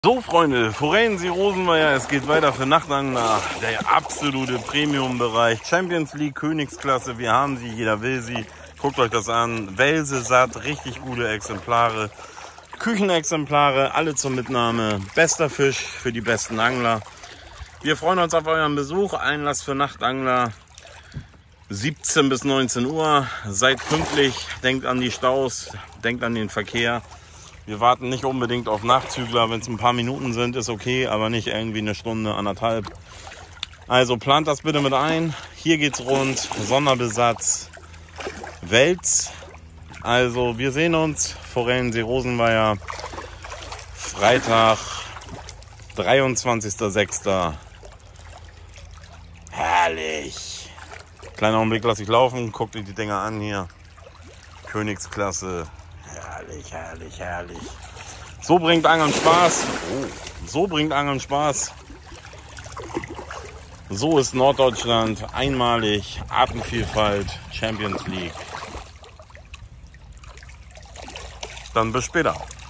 So Freunde, Forellensee Rosenweiher, es geht weiter für Nachtangler, der absolute Premium-Bereich, Champions League, Königsklasse, wir haben sie, jeder will sie, guckt euch das an, Welse satt, richtig gute Exemplare, Küchenexemplare, alle zur Mitnahme, bester Fisch für die besten Angler. Wir freuen uns auf euren Besuch, Einlass für Nachtangler, 17 bis 19 Uhr, seid pünktlich, denkt an die Staus, denkt an den Verkehr. Wir warten nicht unbedingt auf Nachzügler, wenn es ein paar Minuten sind, ist okay, aber nicht irgendwie eine Stunde, anderthalb. Also plant das bitte mit ein. Hier geht's rund, Sonderbesatz, Wels. Also wir sehen uns, Forellensee Rosenweiher, Freitag, 23.06. Herrlich. Kleiner Augenblick, lasse ich laufen, guckt euch die Dinger an hier. Königsklasse. Herrlich, herrlich, herrlich. So bringt Angeln Spaß. Oh, so bringt Angeln Spaß. So ist Norddeutschland einmalig. Artenvielfalt, Champions League. Dann bis später.